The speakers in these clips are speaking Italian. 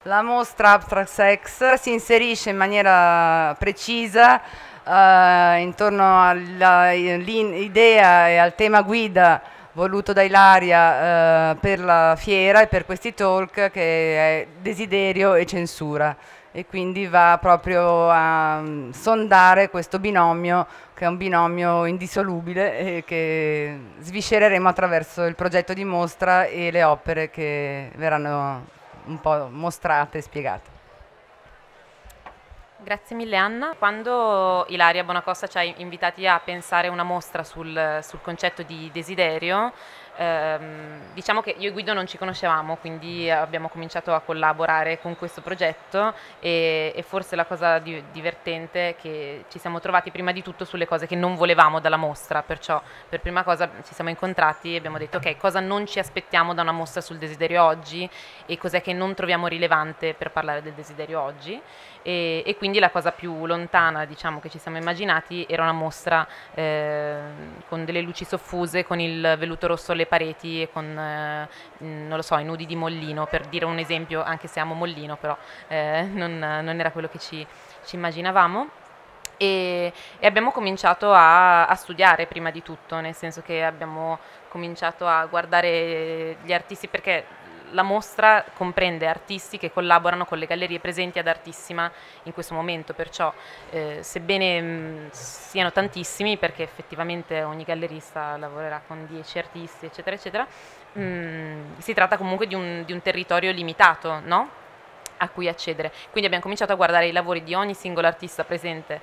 La mostra Abstract Sex si inserisce in maniera precisa intorno all'idea e al tema guida voluto da Ilaria per la fiera e per questi talk, che è desiderio e censura, e quindi va proprio a sondare questo binomio, che è un binomio indissolubile e che sviscereremo attraverso il progetto di mostra e le opere che verranno un po' mostrate e spiegate. Grazie mille Anna. Quando Ilaria Bonacosta ci ha invitati a pensare una mostra sul concetto di desiderio, diciamo che io e Guido non ci conoscevamo, quindi abbiamo cominciato a collaborare con questo progetto e forse la cosa divertente è che ci siamo trovati prima di tutto sulle cose che non volevamo dalla mostra, perciò per prima cosa ci siamo incontrati e abbiamo detto ok, cosa non ci aspettiamo da una mostra sul desiderio oggi e cos'è che non troviamo rilevante per parlare del desiderio oggi. E quindi la cosa più lontana, diciamo, che ci siamo immaginati era una mostra con delle luci soffuse, con il velluto rosso alle pareti e con, non lo so, i nudi di Mollino, per dire un esempio, anche se amo Mollino, però non era quello che ci immaginavamo. E abbiamo cominciato a studiare prima di tutto, nel senso che abbiamo cominciato a guardare gli artisti, perché la mostra comprende artisti che collaborano con le gallerie presenti ad Artissima in questo momento, perciò sebbene siano tantissimi, perché effettivamente ogni gallerista lavorerà con 10 artisti, eccetera, eccetera, si tratta comunque di un territorio limitato, no? A cui accedere. Quindi abbiamo cominciato a guardare i lavori di ogni singolo artista presente,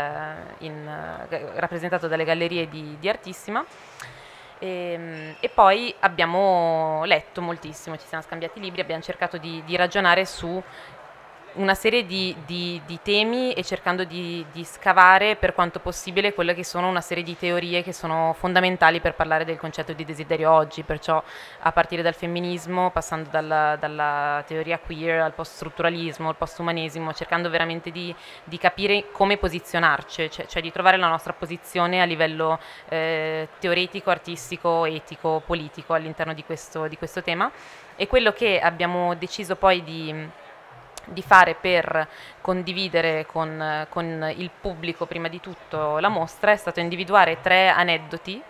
rappresentato dalle gallerie di Artissima. E poi abbiamo letto moltissimo, ci siamo scambiati libri, abbiamo cercato di ragionare su una serie di temi e cercando di scavare per quanto possibile quelle che sono una serie di teorie che sono fondamentali per parlare del concetto di desiderio oggi, perciò a partire dal femminismo, passando dalla teoria queer al post-strutturalismo, al post-umanesimo, cercando veramente di capire come posizionarci, cioè di trovare la nostra posizione a livello teoretico, artistico, etico, politico all'interno di questo tema. E quello che abbiamo deciso poi di fare per condividere con il pubblico prima di tutto la mostra è stato individuare tre aneddoti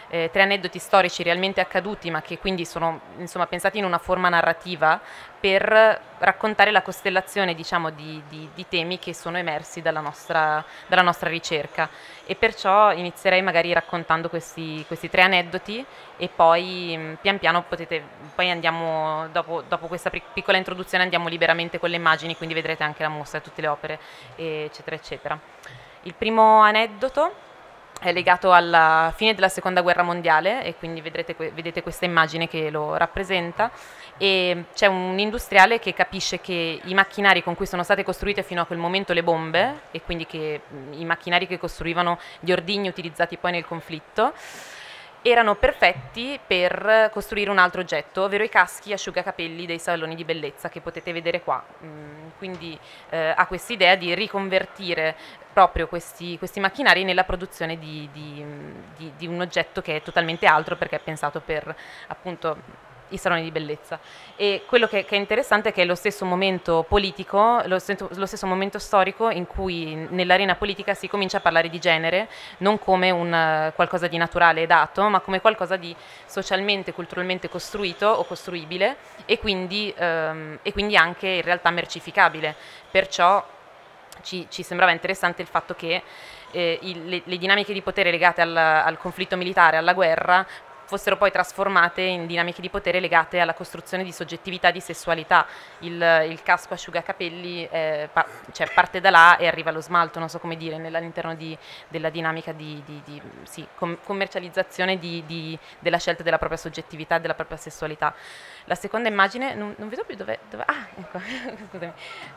storici realmente accaduti, ma che quindi sono insomma pensati in una forma narrativa per raccontare la costellazione, diciamo, di temi che sono emersi dalla nostra ricerca. E perciò inizierei magari raccontando questi tre aneddoti e poi pian piano poi andiamo, dopo questa piccola introduzione andiamo liberamente con le immagini, quindi vedrete anche la mostra, tutte le opere, eccetera, eccetera. Il primo aneddoto è legato alla fine della seconda guerra mondiale e quindi vedete questa immagine che lo rappresenta, e c'è un industriale che capisce che i macchinari con cui sono state costruite fino a quel momento le bombe, e quindi che i macchinari che costruivano gli ordigni utilizzati poi nel conflitto, erano perfetti per costruire un altro oggetto, ovvero i caschi asciugacapelli dei saloni di bellezza che potete vedere qua. Quindi ha questa idea di riconvertire proprio questi macchinari nella produzione di un oggetto che è totalmente altro, perché è pensato per appunto i saloni di bellezza. E quello che è interessante è che è lo stesso momento politico, lo stesso momento storico in cui nell'arena politica si comincia a parlare di genere, non come qualcosa di naturale e dato, ma come qualcosa di socialmente, culturalmente costruito o costruibile, e quindi anche in realtà mercificabile. Perciò ci sembrava interessante il fatto che le dinamiche di potere legate al conflitto militare, alla guerra, fossero poi trasformate in dinamiche di potere legate alla costruzione di soggettività, di sessualità. Il casco asciugacapelli cioè parte da là e arriva allo smalto, non so come dire, all'interno della dinamica di commercializzazione della scelta della propria soggettività, della propria sessualità. La seconda immagine, non vedo più dove ah, ecco, scusami.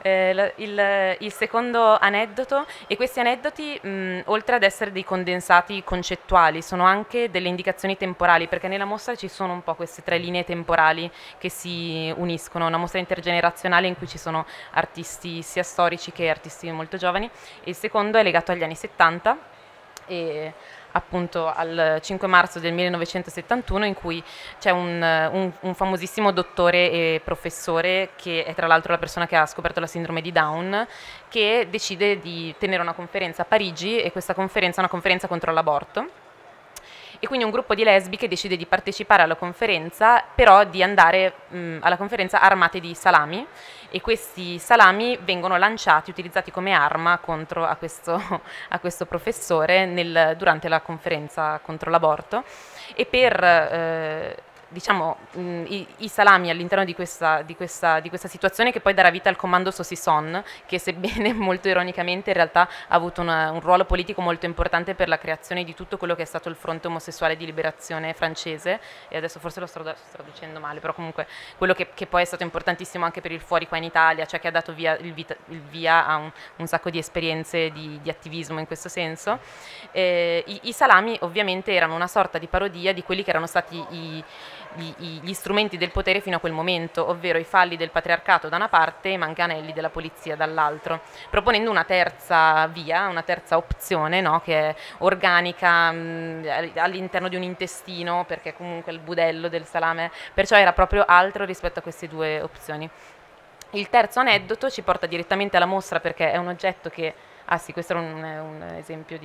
Il secondo aneddoto, e questi aneddoti, oltre ad essere dei condensati concettuali, sono anche delle indicazioni temporali, perché nella mostra ci sono un po' queste tre linee temporali che si uniscono, una mostra intergenerazionale in cui ci sono artisti sia storici che artisti molto giovani, e il secondo è legato agli anni 70, e appunto al 5 marzo del 1971, in cui c'è un famosissimo dottore e professore, che è tra l'altro la persona che ha scoperto la sindrome di Down, che decide di tenere una conferenza a Parigi, e questa conferenza è una conferenza contro l'aborto. E quindi un gruppo di lesbiche decide di partecipare alla conferenza, però di andare alla conferenza armate di salami, e questi salami vengono lanciati, utilizzati come arma contro a questo professore durante la conferenza contro l'aborto. E per diciamo, i salami all'interno di questa situazione, che poi darà vita al comando Saucisson, che sebbene molto ironicamente in realtà ha avuto un ruolo politico molto importante per la creazione di tutto quello che è stato il fronte omosessuale di liberazione francese, e adesso forse lo sto traducendo male, però comunque quello che poi è stato importantissimo anche per il fuori qua in Italia, cioè che ha dato il via a un sacco di esperienze di attivismo in questo senso. I salami ovviamente erano una sorta di parodia di quelli che erano stati gli strumenti del potere fino a quel momento, ovvero i falli del patriarcato da una parte e i manganelli della polizia dall'altro, proponendo una terza via, una terza opzione, no? Che è organica all'interno di un intestino, perché comunque il budello del salame, perciò era proprio altro rispetto a queste due opzioni. Il terzo aneddoto ci porta direttamente alla mostra, perché è un oggetto che... Ah sì, questo era un esempio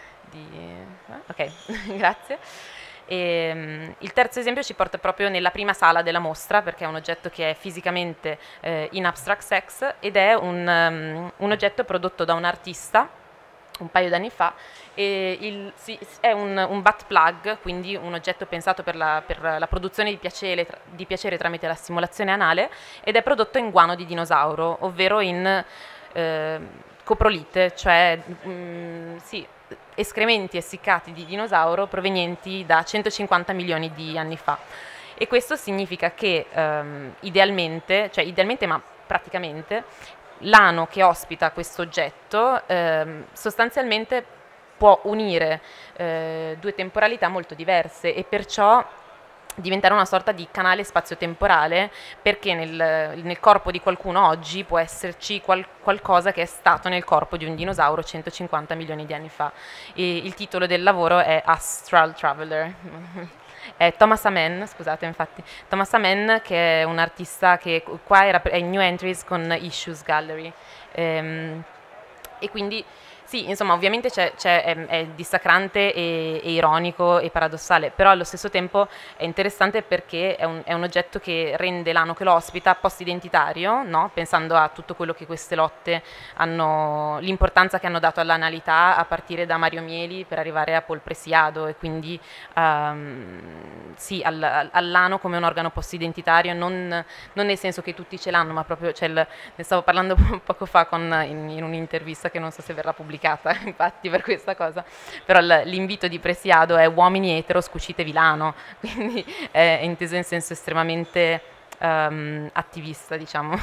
ok, grazie. Il terzo esempio ci porta proprio nella prima sala della mostra, perché è un oggetto che è fisicamente in abstract sex, ed è un oggetto prodotto da un artista un paio d'anni fa, e è un butt plug, quindi un oggetto pensato per la produzione di piacere tramite la stimolazione anale, ed è prodotto in guano di dinosauro, ovvero in coprolite, cioè escrementi essiccati di dinosauro provenienti da 150 milioni di anni fa. E questo significa che idealmente ma praticamente, l'ano che ospita questo oggetto sostanzialmente può unire due temporalità molto diverse, e perciò diventare una sorta di canale spazio-temporale, perché nel corpo di qualcuno oggi può esserci qualcosa che è stato nel corpo di un dinosauro 150 milioni di anni fa. E il titolo del lavoro è Astral Traveler. È Thomas Amen, scusate, infatti, Thomas Amen, che è un artista che qua è in New Entries con Issues Gallery. E quindi sì, insomma, ovviamente è dissacrante e ironico e paradossale, però allo stesso tempo è interessante perché è un oggetto che rende l'ano che lo ospita post-identitario, no? Pensando a tutto quello che queste lotte hanno, l'importanza che hanno dato all'analità, a partire da Mario Mieli per arrivare a Paul Preciado, e quindi sì, all'ano come un organo post-identitario, non nel senso che tutti ce l'hanno, ma proprio, ne stavo parlando poco fa in un'intervista che non so se verrà pubblicata, infatti, per questa cosa, però l'invito di Preciado è: uomini eteros, cucitevi l'ano, quindi è inteso in senso estremamente attivista, diciamo.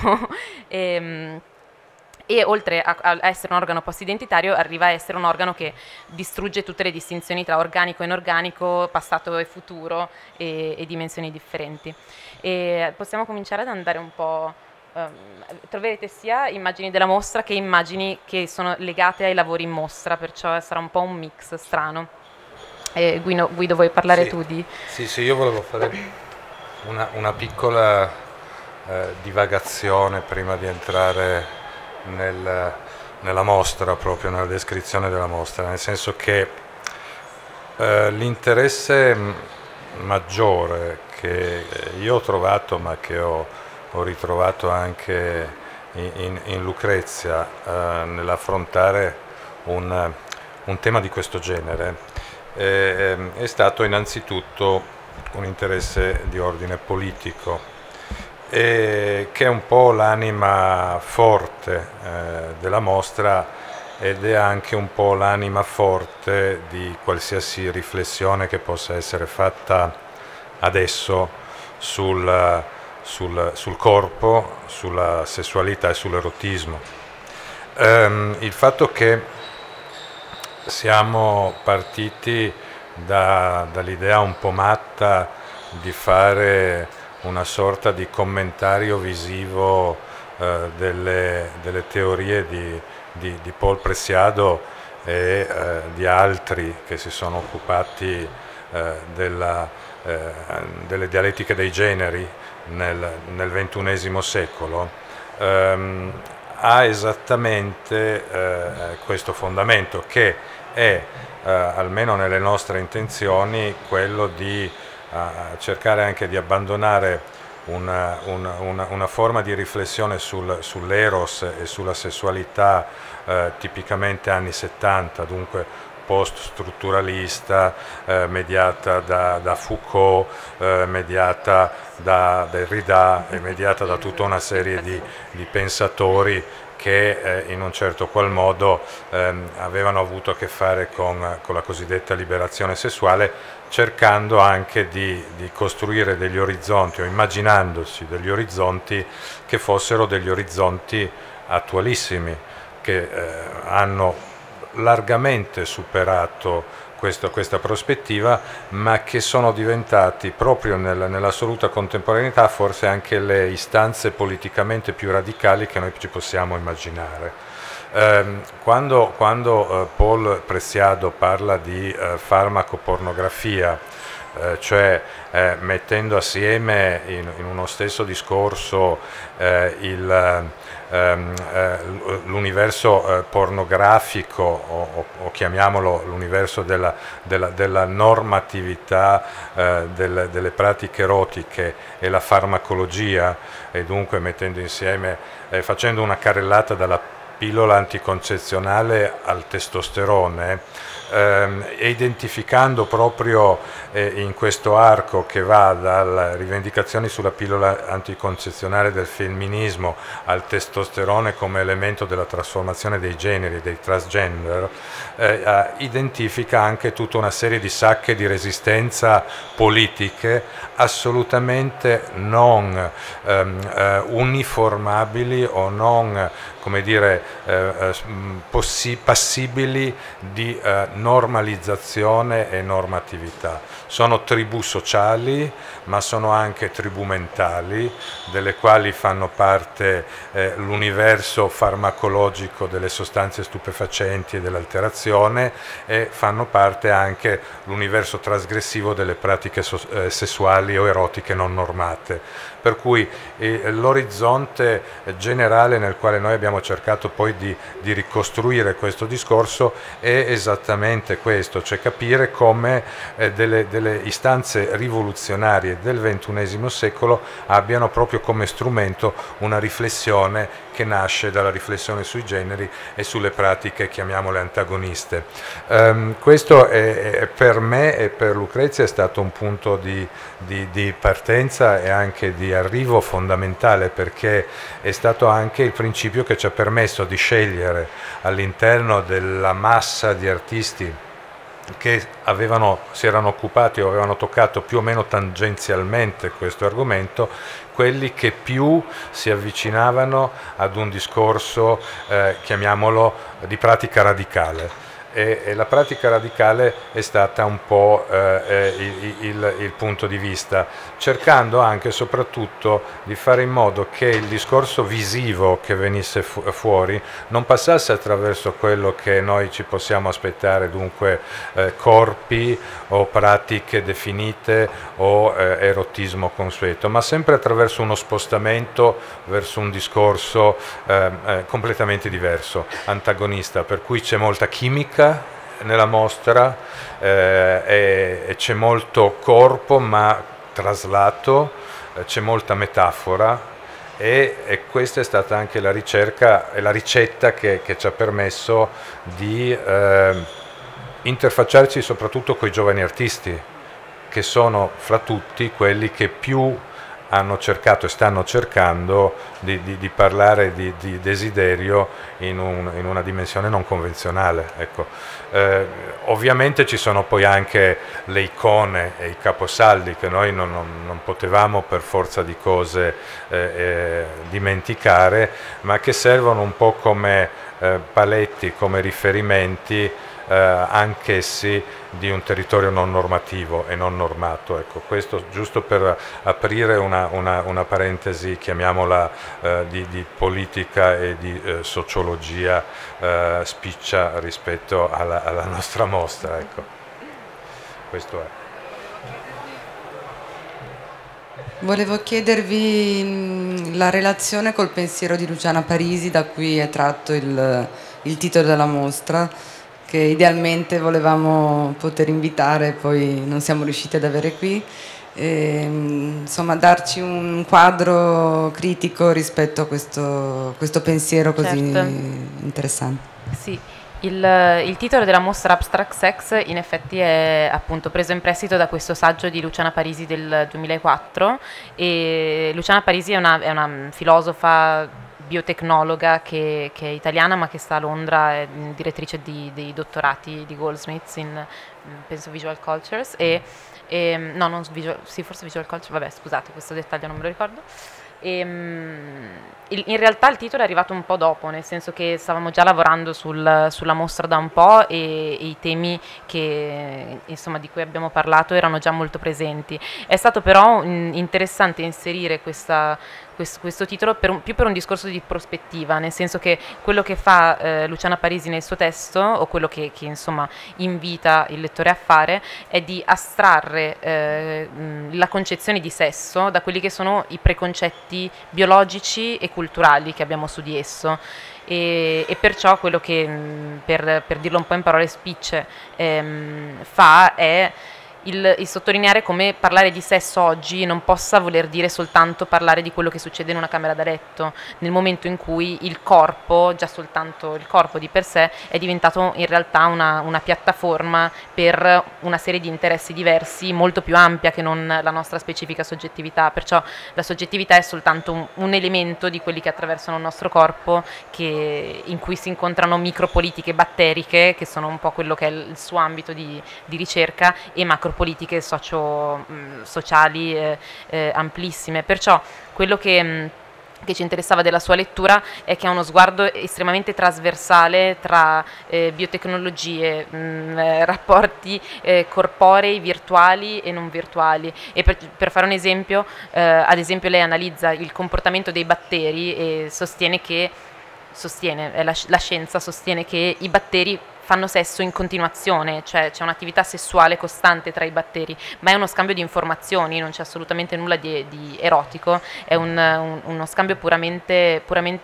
E oltre a essere un organo post-identitario, arriva a essere un organo che distrugge tutte le distinzioni tra organico e inorganico, passato e futuro, e dimensioni differenti. E possiamo cominciare ad andare un po'... troverete sia immagini della mostra che immagini che sono legate ai lavori in mostra, perciò sarà un po' un mix strano. Guido, vuoi parlare tu di... Sì, io volevo fare una piccola divagazione prima di entrare nella mostra, proprio nella descrizione della mostra, nel senso che l'interesse maggiore che io ho trovato, ma che ho ritrovato anche in Lucrezia nell'affrontare un tema di questo genere, è stato innanzitutto un interesse di ordine politico, che è un po' l'anima forte della mostra, ed è anche un po' l'anima forte di qualsiasi riflessione che possa essere fatta adesso sul corpo, sulla sessualità e sull'erotismo. Il fatto che siamo partiti dall'idea un po' matta di fare una sorta di commentario visivo delle teorie di Paul Preciado di altri che si sono occupati delle dialettiche dei generi nel XXI secolo, ha esattamente questo fondamento, che è, almeno nelle nostre intenzioni, quello di cercare anche di abbandonare una forma di riflessione sull'eros e sulla sessualità tipicamente anni 70, dunque post-strutturalista, mediata da Foucault, mediata da Derrida e mediata da tutta una serie di pensatori che in un certo qual modo avevano avuto a che fare con la cosiddetta liberazione sessuale, cercando anche di costruire degli orizzonti, o immaginandosi degli orizzonti che fossero degli orizzonti attualissimi, che hanno largamente superato questa prospettiva, ma che sono diventati proprio nell'assoluta contemporaneità forse anche le istanze politicamente più radicali che noi ci possiamo immaginare. Quando Paul Preciado parla di farmacopornografia, cioè mettendo assieme in uno stesso discorso l'universo pornografico o chiamiamolo l'universo della normatività delle pratiche erotiche e la farmacologia, e dunque mettendo insieme, facendo una carrellata dalla pillola anticoncezionale al testosterone, e identificando proprio in questo arco che va dalle rivendicazioni sulla pillola anticoncezionale del femminismo al testosterone come elemento della trasformazione dei generi, dei transgender, identifica anche tutta una serie di sacche di resistenza politiche assolutamente non uniformabili o non, come dire, passibili di normalizzazione e normatività. Sono tribù sociali, ma sono anche tribù mentali, delle quali fanno parte l'universo farmacologico delle sostanze stupefacenti e dell'alterazione, e fanno parte anche l'universo trasgressivo delle pratiche sessuali o erotiche non normate. Per cui l'orizzonte generale nel quale noi abbiamo cercato poi di ricostruire questo discorso è esattamente questo, cioè capire come delle istanze rivoluzionarie del XXI secolo abbiano proprio come strumento una riflessione che nasce dalla riflessione sui generi e sulle pratiche, chiamiamole antagoniste. Questo per me e per Lucrezia è stato un punto di partenza e anche di arrivo fondamentale, perché è stato anche il principio che ci ha permesso di scegliere all'interno della massa di artisti che si erano occupati o avevano toccato più o meno tangenzialmente questo argomento, quelli che più si avvicinavano ad un discorso, chiamiamolo, di pratica radicale. E la pratica radicale è stata un po' il punto di vista, cercando anche e soprattutto di fare in modo che il discorso visivo che venisse fuori non passasse attraverso quello che noi ci possiamo aspettare, dunque corpi o pratiche definite o erotismo consueto, ma sempre attraverso uno spostamento verso un discorso completamente diverso, antagonista, per cui c'è molta chimica nella mostra, e c'è molto corpo ma traslato, c'è molta metafora, e questa è stata anche la ricerca e la ricetta che ci ha permesso di interfacciarci soprattutto con i giovani artisti, che sono fra tutti quelli che più hanno cercato e stanno cercando di parlare di desiderio in una dimensione non convenzionale. Ecco. Ovviamente ci sono poi anche le icone e i caposaldi che noi non potevamo per forza di cose dimenticare, ma che servono un po' come paletti, come riferimenti anch'essi di un territorio non normativo e non normato. Ecco, questo giusto per aprire una parentesi, chiamiamola di politica e di sociologia spiccia rispetto alla nostra mostra. Ecco. Questo è. Volevo chiedervi la relazione col pensiero di Luciana Parisi, da cui è tratto il titolo della mostra, che idealmente volevamo poter invitare, poi non siamo riusciti ad avere qui. Insomma, darci un quadro critico rispetto a questo pensiero così interessante. Sì. Il titolo della mostra Abstract Sex in effetti è appunto preso in prestito da questo saggio di Luciana Parisi del 2004, e Luciana Parisi è una filosofa biotecnologa che è italiana ma che sta a Londra, è direttrice dei dottorati di Goldsmiths in penso Visual Cultures no, non visual, sì, forse Visual Culture, vabbè, scusate, questo dettaglio non me lo ricordo. In realtà il titolo è arrivato un po' dopo, nel senso che stavamo già lavorando sulla mostra da un po', e i temi insomma, di cui abbiamo parlato erano già molto presenti. È stato però interessante inserire questo titolo più per un discorso di prospettiva, nel senso che quello che fa Luciana Parisi nel suo testo, o quello che insomma invita il lettore a fare, è di astrarre la concezione di sesso da quelli che sono i preconcetti biologici e culturali che abbiamo su di esso. E perciò quello che, per dirlo un po' in parole spicce, fa è il sottolineare come parlare di sesso oggi non possa voler dire soltanto parlare di quello che succede in una camera da letto, nel momento in cui il corpo, già soltanto il corpo di per sé, è diventato in realtà una piattaforma per una serie di interessi diversi, molto più ampia che non la nostra specifica soggettività. Perciò la soggettività è soltanto un elemento di quelli che attraversano il nostro corpo, in cui si incontrano micropolitiche batteriche, che sono un po' quello che è il suo ambito di ricerca, e macropolitiche sociali amplissime. Perciò quello che ci interessava della sua lettura è che ha uno sguardo estremamente trasversale tra biotecnologie, rapporti corporei, virtuali e non virtuali. E per fare un esempio, ad esempio lei analizza il comportamento dei batteri e la scienza sostiene che i batteri fanno sesso in continuazione, cioè c'è un'attività sessuale costante tra i batteri, ma è uno scambio di informazioni, non c'è assolutamente nulla di erotico, è uno scambio puramente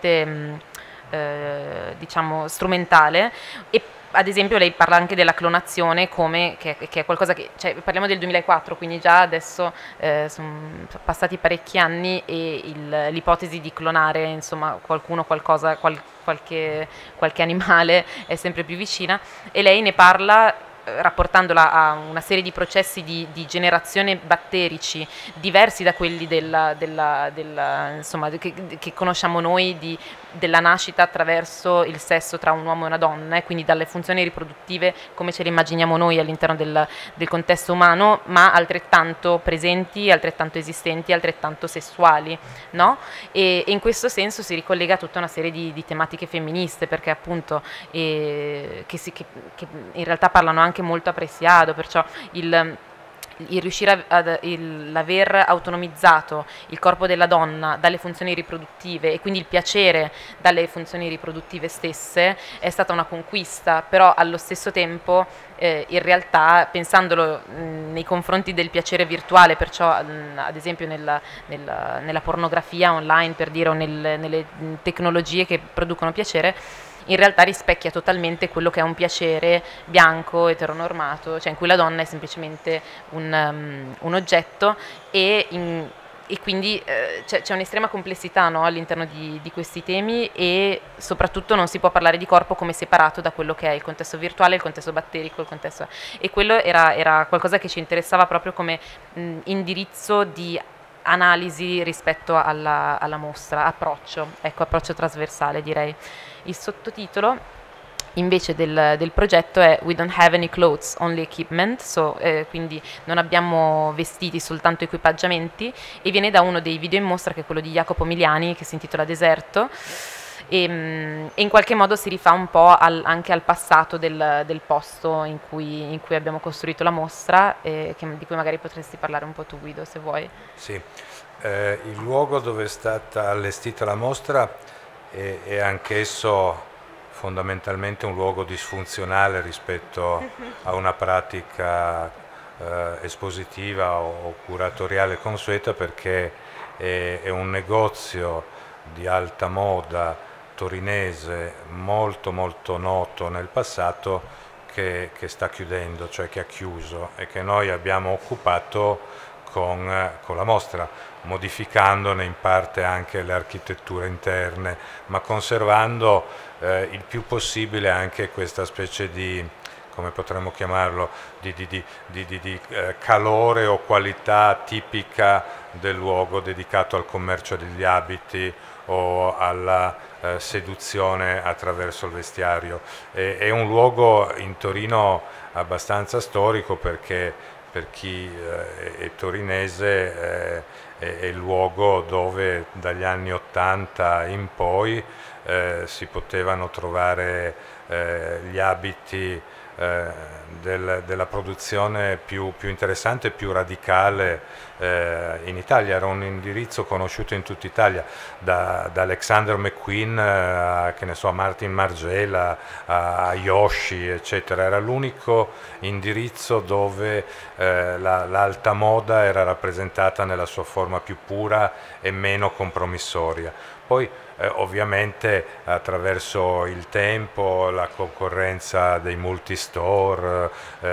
diciamo strumentale. E ad esempio lei parla anche della clonazione che è qualcosa che, cioè, parliamo del 2004, quindi già adesso sono passati parecchi anni, e l'ipotesi di clonare insomma qualcuno, qualcosa, qualche animale è sempre più vicina, e lei ne parla rapportandola a una serie di processi di generazione batterici diversi da quelli insomma, che conosciamo noi della nascita attraverso il sesso tra un uomo e una donna, quindi dalle funzioni riproduttive come ce le immaginiamo noi all'interno del contesto umano, ma altrettanto presenti, altrettanto esistenti, altrettanto sessuali, no? E in questo senso si ricollega a tutta una serie di tematiche femministe, perché appunto che in realtà parlano anche molto a Preciado, perciò il riuscire l'aver autonomizzato il corpo della donna dalle funzioni riproduttive, e quindi il piacere dalle funzioni riproduttive stesse, è stata una conquista. Però allo stesso tempo in realtà, pensandolo nei confronti del piacere virtuale, perciò ad esempio nella pornografia online, per dire, o nelle tecnologie che producono piacere, in realtà rispecchia totalmente quello che è un piacere bianco, eteronormato, cioè in cui la donna è semplicemente un oggetto, e quindi c'è un'estrema complessità, no, all'interno di questi temi, e soprattutto non si può parlare di corpo come separato da quello che è il contesto virtuale, il contesto batterico, e quello era qualcosa che ci interessava proprio come indirizzo di analisi rispetto alla mostra, approccio trasversale, direi. Il sottotitolo invece del progetto è We don't have any clothes, only equipment, quindi non abbiamo vestiti, soltanto equipaggiamenti, e viene da uno dei video in mostra, che è quello di Jacopo Miliani, che si intitola Deserto. e in qualche modo si rifà un po' anche al passato del posto in cui abbiamo costruito la mostra, di cui magari potresti parlare un po' tu, Guido, se vuoi. Sì, il luogo dove è stata allestita la mostra è anch'esso fondamentalmente un luogo disfunzionale rispetto a una pratica espositiva o curatoriale consueta, perché è un negozio di alta moda torinese molto molto noto nel passato che sta chiudendo, cioè che ha chiuso, e che noi abbiamo occupato con la mostra, modificandone in parte anche le architetture interne, ma conservando il più possibile anche questa specie di, come potremmo chiamarlo, di calore o qualità tipica del luogo dedicato al commercio degli abiti o alla seduzione attraverso il vestiario. È un luogo in Torino abbastanza storico, perché per chi è torinese è il luogo dove dagli anni '80 in poi si potevano trovare gli abiti della produzione più interessante e più radicale in Italia. Era un indirizzo conosciuto in tutta Italia, da Alexander McQueen che ne so, a Martin Margiela, a Yoshi, eccetera. Era l'unico indirizzo dove l'alta moda era rappresentata nella sua forma più pura e meno compromissoria. Poi ovviamente attraverso il tempo, la concorrenza dei multistore,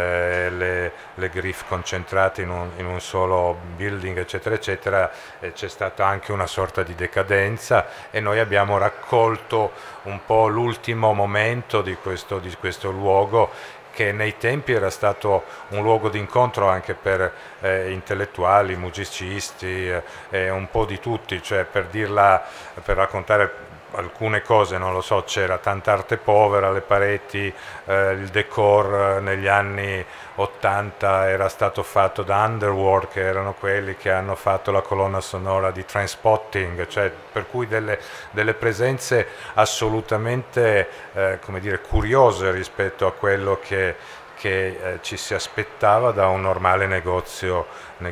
le griffe concentrate in un solo building, eccetera eccetera, c'è stata anche una sorta di decadenza, e noi abbiamo raccolto un po' l'ultimo momento di questo luogo, che nei tempi era stato un luogo di incontro anche per intellettuali, musicisti, un po' di tutti, cioè per raccontare alcune cose, non lo so, c'era tanta arte povera, le pareti, il decor negli anni '80 era stato fatto da Underworld, che erano quelli che hanno fatto la colonna sonora di Trainspotting, cioè per cui delle presenze assolutamente come dire, curiose rispetto a quello che ci si aspettava da un normale negozio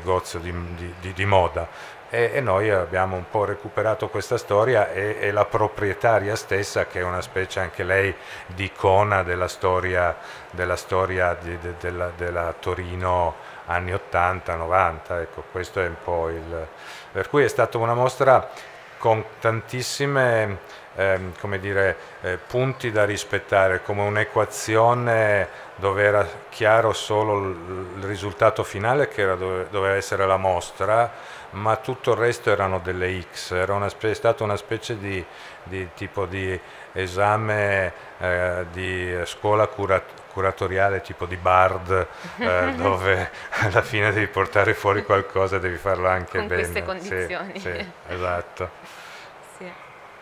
di moda. E noi abbiamo un po' recuperato questa storia, e la proprietaria stessa, che è una specie anche lei di icona della storia della Torino anni 80-90, ecco, questo è un po' per cui è stata una mostra con tantissime come dire, punti da rispettare, come un'equazione dove era chiaro solo il risultato finale, che doveva essere la mostra, ma tutto il resto erano delle X. È stata una specie di tipo di esame di scuola curatoriale, tipo di Bard, dove alla fine devi portare fuori qualcosa e devi farlo anche con bene. queste condizioni. Sì, esatto. Sì.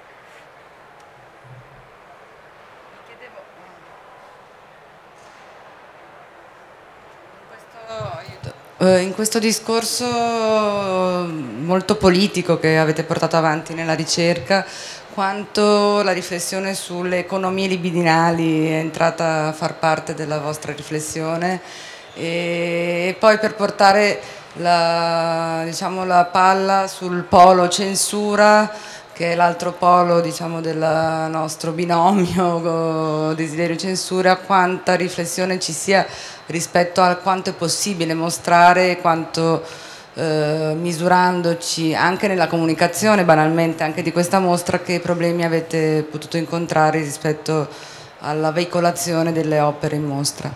In questo discorso molto politico che avete portato avanti nella ricerca, quanto la riflessione sulle economie libidinali è entrata a far parte della vostra riflessione, e poi per portare diciamo, la palla sul polo censura, che è l'altro polo, diciamo, del nostro binomio desiderio-censura, quanta riflessione ci sia rispetto a quanto è possibile mostrare, quanto misurandoci anche nella comunicazione, banalmente anche di questa mostra, che problemi avete potuto incontrare rispetto alla veicolazione delle opere in mostra.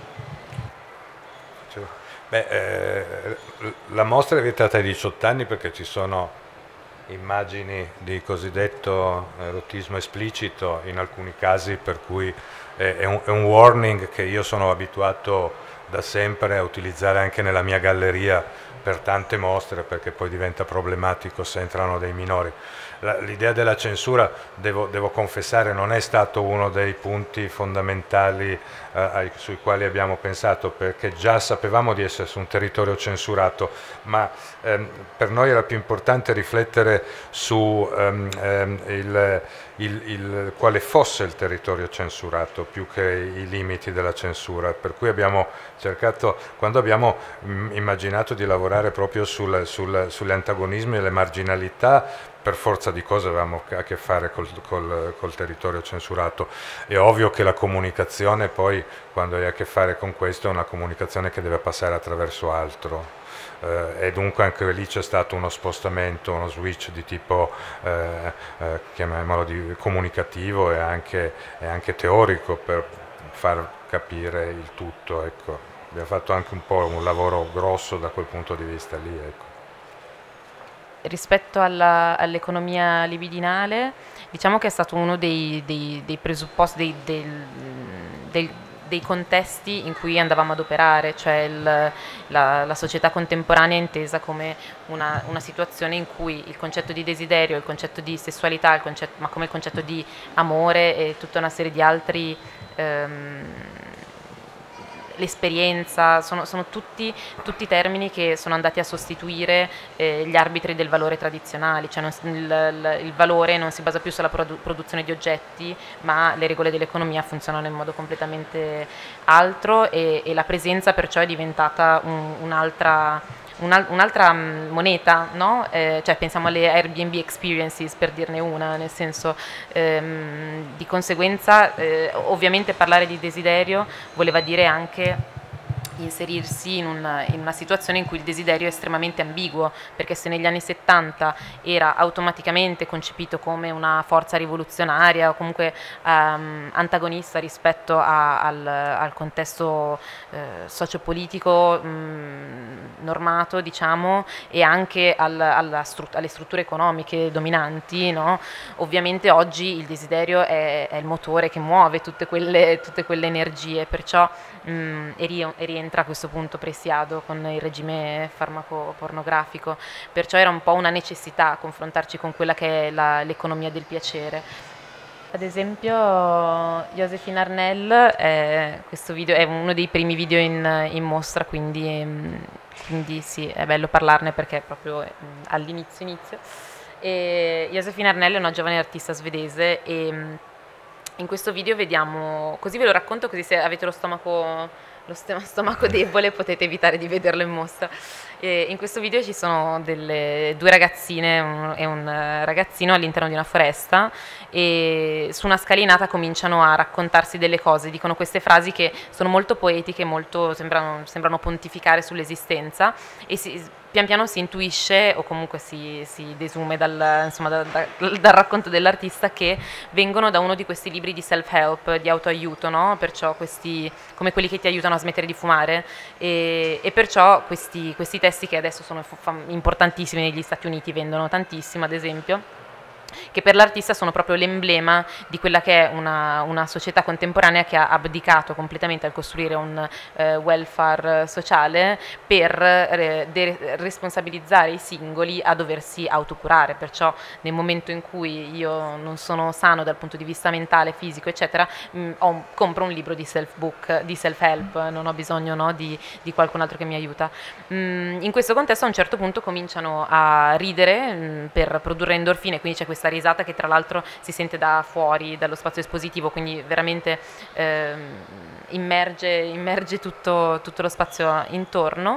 La mostra è vietata ai 18 anni perché ci sono immagini di cosiddetto erotismo esplicito in alcuni casi, per cui è un warning che io sono abituato da sempre a utilizzare anche nella mia galleria per tante mostre, perché poi diventa problematico se entrano dei minori. L'idea della censura, devo confessare, non è stato uno dei punti fondamentali sui quali abbiamo pensato, perché già sapevamo di essere su un territorio censurato, ma per noi era più importante riflettere su quale fosse il territorio censurato più che i limiti della censura, per cui abbiamo cercato, quando abbiamo immaginato di lavorare proprio sugli antagonismi e le marginalità, per forza di cose avevamo a che fare col territorio censurato. È ovvio che la comunicazione poi, quando hai a che fare con questo, è una comunicazione che deve passare attraverso altro. E dunque anche lì c'è stato uno spostamento, uno switch di tipo, chiamiamolo comunicativo e anche teorico per far capire il tutto. Ecco. Abbiamo fatto anche un po' un lavoro grosso da quel punto di vista lì. Ecco. Rispetto all'economia libidinale, diciamo che è stato uno dei presupposti, dei contesti in cui andavamo ad operare, cioè la società contemporanea intesa come una situazione in cui il concetto di desiderio, il concetto di sessualità, ma come il concetto di amore e tutta una serie di altri l'esperienza, sono tutti termini che sono andati a sostituire gli arbitri del valore tradizionali, cioè il valore non si basa più sulla produzione di oggetti, ma le regole dell'economia funzionano in modo completamente altro e la presenza perciò è diventata un'altra moneta, no? Cioè pensiamo alle Airbnb experiences per dirne una, nel senso di conseguenza ovviamente parlare di desiderio voleva dire anche inserirsi in una situazione in cui il desiderio è estremamente ambiguo, perché se negli anni 70 era automaticamente concepito come una forza rivoluzionaria o comunque antagonista rispetto al contesto sociopolitico normato, diciamo, e anche alle strutture economiche dominanti, no? Ovviamente oggi il desiderio è il motore che muove tutte quelle energie, perciò rientra a questo punto Preciado con il regime farmaco-pornografico, perciò era un po' una necessità confrontarci con quella che è l'economia del piacere. Ad esempio Joséphine Arnel, questo video è uno dei primi video in mostra, quindi sì, è bello parlarne perché è proprio all'inizio. E Joséphine Arnel è una giovane artista svedese e in questo video vediamo, così ve lo racconto, così se avete lo stomaco debole potete evitare di vederlo in mostra. In questo video ci sono due ragazzine e un ragazzino all'interno di una foresta e su una scalinata cominciano a raccontarsi delle cose, dicono queste frasi che sono molto poetiche, sembrano pontificare sull'esistenza e pian piano si intuisce o comunque si desume dal racconto dell'artista che vengono da uno di questi libri di self-help, di autoaiuto, no? Perciò come quelli che ti aiutano a smettere di fumare e perciò questi testi che adesso sono importantissimi negli Stati Uniti, vendono tantissimo ad esempio, che per l'artista sono proprio l'emblema di quella che è una società contemporanea che ha abdicato completamente al costruire un welfare sociale per responsabilizzare i singoli a doversi autocurare, perciò nel momento in cui io non sono sano dal punto di vista mentale, fisico eccetera, compro un libro di self-help, non ho bisogno, no, di qualcun altro che mi aiuta. In questo contesto a un certo punto cominciano a ridere per produrre endorfine, quindi c'è questa risata che tra l'altro si sente da fuori dallo spazio espositivo, quindi veramente immerge tutto lo spazio intorno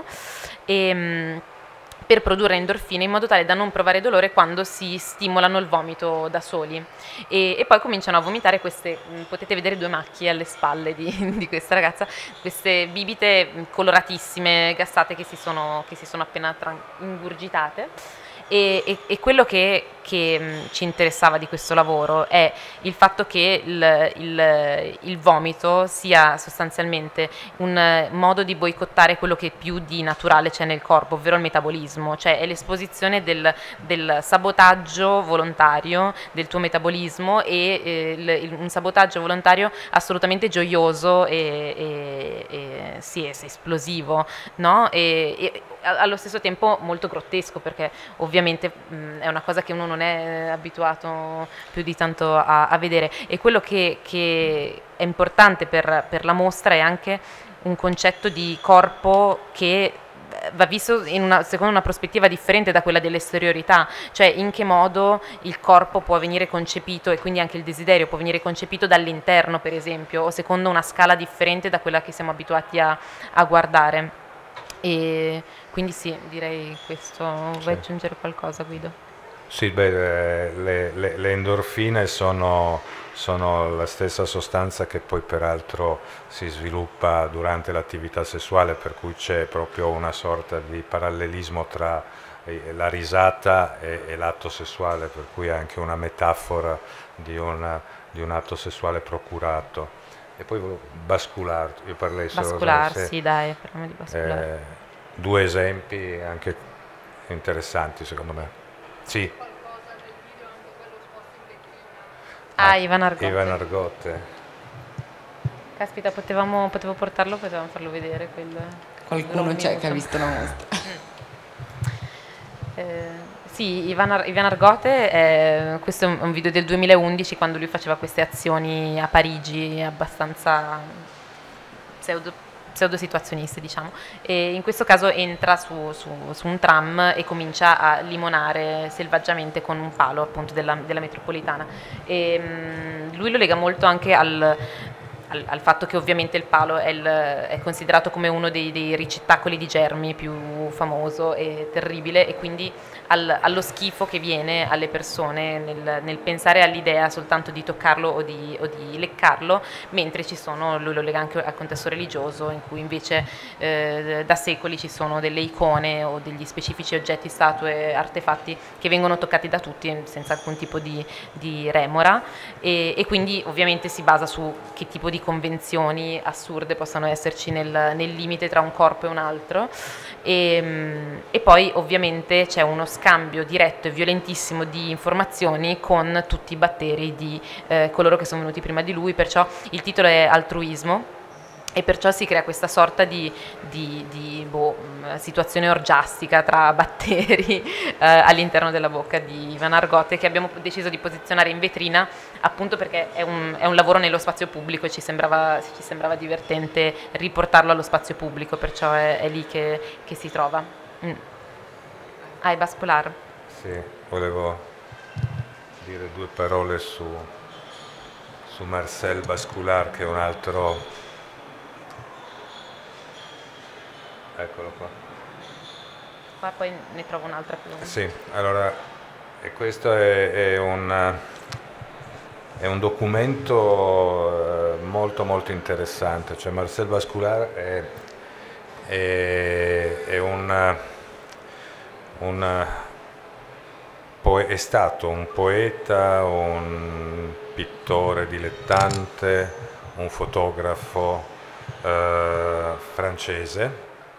per produrre endorfine in modo tale da non provare dolore quando si stimolano il vomito da soli e poi cominciano a vomitare potete vedere due macchie alle spalle di questa ragazza, queste bibite coloratissime, gassate che si sono appena ingurgitate. E quello che ci interessava di questo lavoro è il fatto che il vomito sia sostanzialmente un modo di boicottare quello che più di naturale c'è nel corpo, ovvero il metabolismo, cioè è l'esposizione del sabotaggio volontario del tuo metabolismo e un sabotaggio volontario assolutamente gioioso e sì, esplosivo, no? E allo stesso tempo molto grottesco, perché ovviamente è una cosa che uno non è abituato più di tanto a vedere, e quello che è importante per la mostra è anche un concetto di corpo che va visto secondo una prospettiva differente da quella dell'esteriorità, cioè in che modo il corpo può venire concepito e quindi anche il desiderio può venire concepito dall'interno, per esempio, o secondo una scala differente da quella che siamo abituati a guardare. E quindi sì, direi questo. Vuoi aggiungere qualcosa, Guido? Sì, beh, le endorfine sono la stessa sostanza che poi peraltro si sviluppa durante l'attività sessuale, per cui c'è proprio una sorta di parallelismo tra la risata e l'atto sessuale, per cui è anche una metafora di un atto sessuale procurato. E poi bascular, io parlai solo Bascular, sì, dai, parliamo di bascular. due esempi anche interessanti secondo me. Sì. Ivan Argote. Ivan Argote. Caspita, potevo portarlo, potevamo farlo vedere. Qualcuno c'è che ha visto la mostra. Sì, Ivan Argote, questo è un video del 2011 quando lui faceva queste azioni a Parigi abbastanza pseudo situazioniste, diciamo, e in questo caso entra su un tram e comincia a limonare selvaggiamente con un palo appunto della metropolitana, e lui lo lega molto anche al fatto che ovviamente il palo è considerato come uno dei ricettacoli di germi più famoso e terribile, e quindi allo schifo che viene alle persone nel pensare all'idea soltanto di toccarlo o di leccarlo, mentre lui lo lega anche al contesto religioso, in cui invece da secoli ci sono delle icone o degli specifici oggetti, statue, artefatti che vengono toccati da tutti senza alcun tipo di remora, e quindi ovviamente si basa su che tipo di convenzioni assurde possano esserci nel limite tra un corpo e un altro, e poi ovviamente c'è uno scambio diretto e violentissimo di informazioni con tutti i batteri di coloro che sono venuti prima di lui, perciò il titolo è Altruismo. E perciò si crea questa sorta di situazione orgiastica tra batteri all'interno della bocca di Ivan Argote, che abbiamo deciso di posizionare in vetrina appunto perché è un lavoro nello spazio pubblico e ci sembrava divertente riportarlo allo spazio pubblico, perciò è lì che si trova. Bascular. Sì, volevo dire due parole su Marcel Bascular, che è un altro. Eccolo qua. Qua poi ne trovo un'altra più. Sì, allora, e questo è un documento molto molto interessante, cioè Marcel Bascular è stato un poeta, un pittore dilettante, un fotografo francese.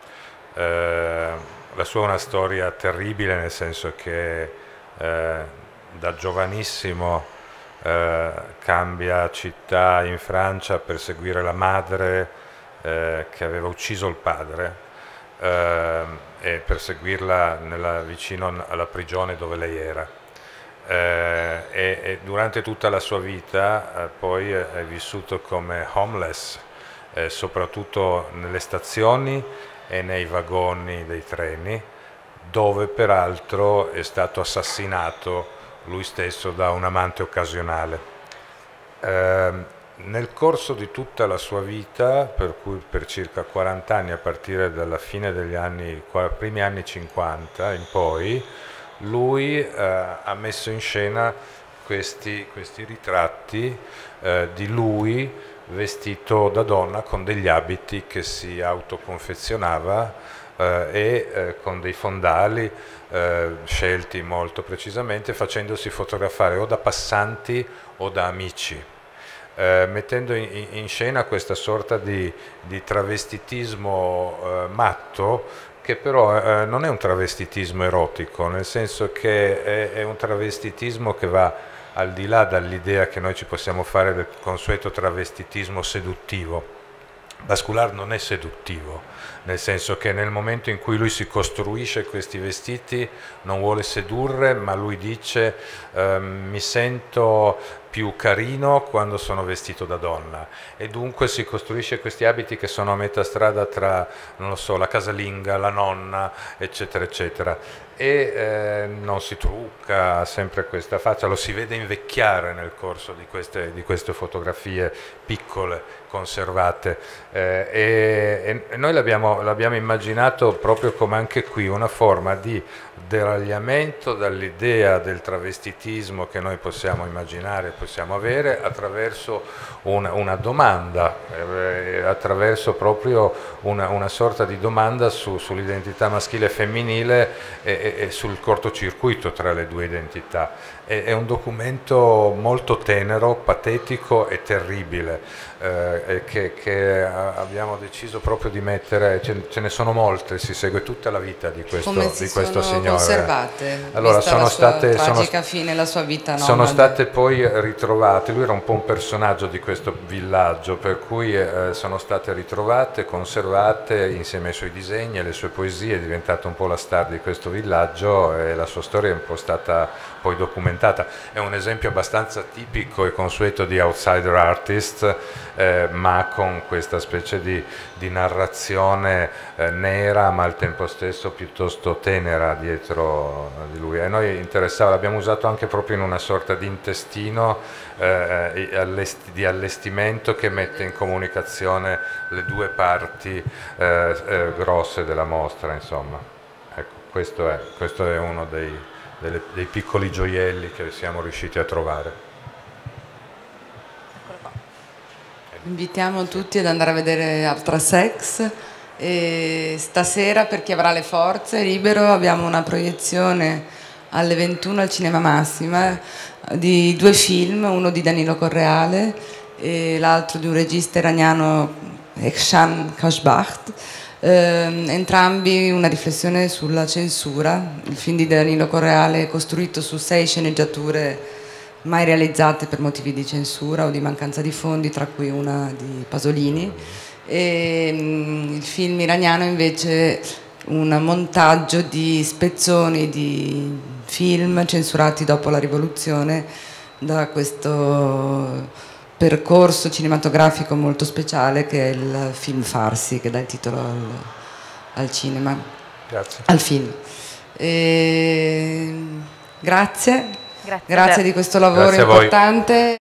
La sua è una storia terribile, nel senso che da giovanissimo cambia città in Francia per seguire la madre che aveva ucciso il padre, e per seguirla vicino alla prigione dove lei era. E durante tutta la sua vita poi è vissuto come homeless, soprattutto nelle stazioni e nei vagoni dei treni, dove peraltro è stato assassinato lui stesso da un amante occasionale. Nel corso di tutta la sua vita, per cui per circa 40 anni, a partire dalla fine degli primi anni 50 in poi, lui ha messo in scena questi ritratti di lui vestito da donna con degli abiti che si autoconfezionava e con dei fondali scelti molto precisamente, facendosi fotografare o da passanti o da amici, mettendo in scena questa sorta di travestitismo matto, che però non è un travestitismo erotico, nel senso che è un travestitismo che va al di là dall'idea che noi ci possiamo fare del consueto travestitismo seduttivo. Bascular non è seduttivo, nel senso che nel momento in cui lui si costruisce questi vestiti non vuole sedurre, ma lui dice mi sento più carino quando sono vestito da donna, e dunque si costruisce questi abiti che sono a metà strada tra, non lo so, la casalinga, la nonna, eccetera eccetera, e non si trucca, ha sempre questa faccia, lo si vede invecchiare nel corso di queste fotografie piccole, conservate, e noi l'abbiamo immaginato proprio come anche qui una forma di deragliamento dall'idea del travestitismo che noi possiamo immaginare, possiamo avere, attraverso una domanda, attraverso proprio una sorta di domanda sull'identità maschile e femminile, e sul cortocircuito tra le due identità. È un documento molto tenero, patetico e terribile, che abbiamo deciso proprio di mettere. Ce ne sono molte, si segue tutta la vita di questo signore. Conservate? Allora, vista la sua tragica fine, la sua vita nomade. Sono state poi ritrovate, lui era un po' un personaggio di questo villaggio, per cui sono state ritrovate, conservate insieme ai suoi disegni e le sue poesie, è diventato un po' la star di questo villaggio, e la sua storia è un po' stata poi documentata. È un esempio abbastanza tipico e consueto di outsider artist, ma con questa specie di narrazione nera, ma al tempo stesso piuttosto tenera dietro di lui. E noi interessava, l'abbiamo usato anche proprio in una sorta di intestino di allestimento che mette in comunicazione le due parti grosse della mostra, insomma. Ecco, questo è uno dei piccoli gioielli che siamo riusciti a trovare. Invitiamo tutti ad andare a vedere After Sex, e stasera, per chi avrà le forze, libero, abbiamo una proiezione alle 21 al Cinema Massima di 2 film, uno di Danilo Correale e l'altro di un regista iraniano, Ehsan Kashbacht, entrambi una riflessione sulla censura. Il film di Danilo Correale è costruito su 6 sceneggiature mai realizzate per motivi di censura o di mancanza di fondi, tra cui una di Pasolini, e il film iraniano invece un montaggio di spezzoni di film censurati dopo la rivoluzione, da questo percorso cinematografico molto speciale che è il film Farsi, che dà il titolo al cinema. Grazie. Al film. Grazie di questo lavoro importante.